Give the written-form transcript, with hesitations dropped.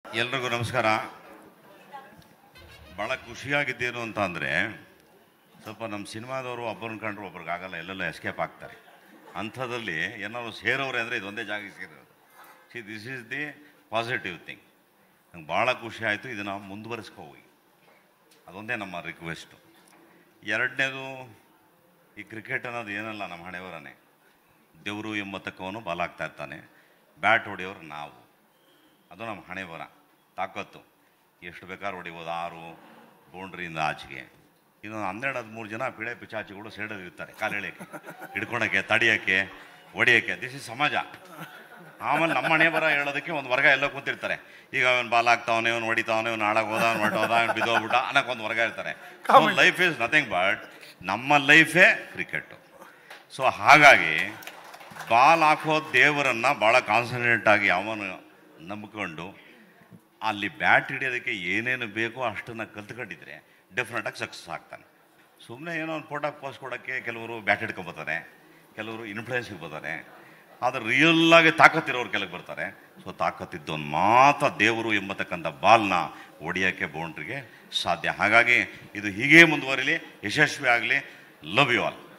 ಎಲ್ರಿಗೂ ನಮಸ್ಕಾರ. ಭಾಳ ಖುಷಿಯಾಗಿದ್ದೇನು ಅಂತ ಅಂದರೆ, ಸ್ವಲ್ಪ ನಮ್ಮ ಸಿನಿಮಾದವರು ಒಬ್ಬರನ್ನ ಕಂಡ್ರು ಒಬ್ರಿಗೆ ಆಗಲ್ಲ, ಎಲ್ಲೆಲ್ಲ ಎಸ್ಕೇಪ್ ಆಗ್ತಾರೆ. ಅಂಥದ್ರಲ್ಲಿ ಏನಾದ್ರು ಸೇರೋರೆ ಅಂದರೆ ಇದೊಂದೇ ಜಾಗ ಸೇರೋದು. This is the positive thing. ನಂಗೆ ಭಾಳ ಖುಷಿ ಆಯಿತು. ಇದನ್ನು ಮುಂದುವರಿಸ್ಕೊ ಹೋಗಿ, ಅದೊಂದೇ ನಮ್ಮ ರಿಕ್ವೆಸ್ಟು. ಎರಡನೇದು, ಈ ಕ್ರಿಕೆಟ್ ಅನ್ನೋದು ಏನಲ್ಲ, ನಮ್ಮ ಹಣೆವರನೇ. ದೇವರು ಎಂಬತ್ತಕ್ಕವನು ಬಾಲ್ ಆಗ್ತಾ ಇರ್ತಾನೆ, ಬ್ಯಾಟ್ ಹೊಡೆಯೋರು ನಾವು. ಅದು ನಮ್ಮ ಹಣೆಬರ, ತಾಕತ್ತು. ಎಷ್ಟು ಬೇಕಾದ್ರೂ ಹೊಡಿಬೋದು, 6 ಬೌಂಡ್ರಿಯಿಂದ ಆಚೆಗೆ. ಇನ್ನೊಂದು 12-13 ಜನ ಪಿಳೆ ಪಿಚಾಚಿಗಳು ಸೇಡೋದು ಇರ್ತಾರೆ, ಕಾಲು ಎಳೆಯೋಕ್ಕೆ, ಹಿಡ್ಕೊಳಕ್ಕೆ, ತಡಿಯೋಕ್ಕೆ, ಹೊಡಿಯೋಕ್ಕೆ. ದಿಸ್ ಇಸ್ ಸಮಾಜ. ಆಮೇಲೆ ನಮ್ಮ ಹಣೆ ಬರ ಹೇಳೋದಕ್ಕೆ ಒಂದು ವರ್ಗ ಎಲ್ಲ ಕೂತಿರ್ತಾರೆ. ಈಗ ಅವನು ಬಾಲ್ ಆಗ್ತಾವನೆ, ಅವನು ಹೊಡಿತಾವನೆ, ಅವ್ನು ಹಾಳಾಗಿ ಹೋದ, ಅವ್ನು ಹೊಟ್ಟೋದ, ಅವ್ನು ಬಿದ್ದೋಗ್ಬಿಟ್ಟ ಅನ್ನೋಕೆ ಒಂದು ವರ್ಗ ಇರ್ತಾರೆ. ಲೈಫ್ ಈಸ್ ನಥಿಂಗ್ ಬಟ್, ನಮ್ಮ ಲೈಫೇ ಕ್ರಿಕೆಟು. ಸೊ ಹಾಗಾಗಿ ಬಾಲ್ ಹಾಕೋ ದೇವರನ್ನು ಭಾಳ ಕಾನ್ಸಂಟ್ರೇಟಾಗಿ ಅವನು ನಂಬಿಕೊಂಡು ಅಲ್ಲಿ ಬ್ಯಾಟ್ ಹಿಡಿಯೋದಕ್ಕೆ ಏನೇನು ಬೇಕೋ ಅಷ್ಟನ್ನು ಕಲ್ತ್ಕೊಂಡಿದ್ರೆ ಡೆಫಿನೆಟಾಗಿ ಸಕ್ಸಸ್ ಆಗ್ತಾನೆ. ಸುಮ್ಮನೆ ಏನೋ ಒಂದು ಫೋಟೋ ಪೋಸ್ಟ್ ಕೊಡೋಕ್ಕೆ ಕೆಲವರು ಬ್ಯಾಟ್ ಹಿಡ್ಕೊಬೋತಾರೆ, ಕೆಲವರು ಇನ್ಫ್ಲೂಯೆನ್ಸಿಗೆ ಬರ್ತಾರೆ. ಆದರೆ ರಿಯಲ್ಲಾಗಿ ತಾಕತ್ತಿರೋರು ಕೆಳಗೆ ಬರ್ತಾರೆ. ಸೊ ತಾಕತ್ತಿದ್ದವನು ಮಾತ್ರ ದೇವರು ಎಂಬತಕ್ಕಂಥ ಬಾಲ್ನ ಹೊಡಿಯೋಕ್ಕೆ, ಬೌಂಡ್ರಿಗೆ ಸಾಧ್ಯ. ಹಾಗಾಗಿ ಇದು ಹೀಗೇ ಮುಂದುವರಿಲಿ, ಯಶಸ್ವಿ ಆಗಲಿ. Love you all.